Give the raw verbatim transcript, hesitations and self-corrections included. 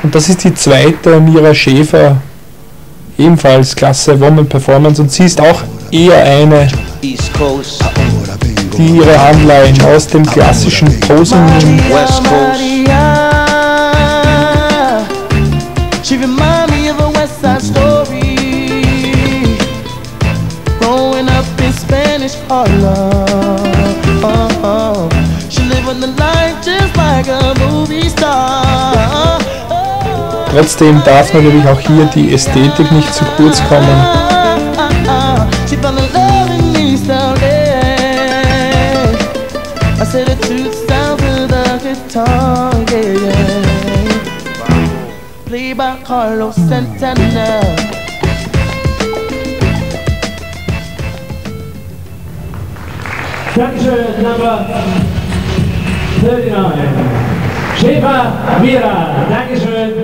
Und das ist die zweite Mira Schäfer, ebenfalls klasse Woman Performance, und sie ist auch eher eine, die ihre Anleihen aus dem klassischen Posing nimmt. She remind me of a West Side Story, growing up in Spanish Harlem. Oh, oh. She lived on the life just like a movie star. Oh. Trotzdem darf natürlich auch hier die Ästhetik nicht zu kurz kommen. She found the love in me someday. I said the truth sounds to the guitar, yeah, yeah. Played by Carlos Santana. Dankeschön, Number thirty-nine. Schäfer, Mira, Dankeschön.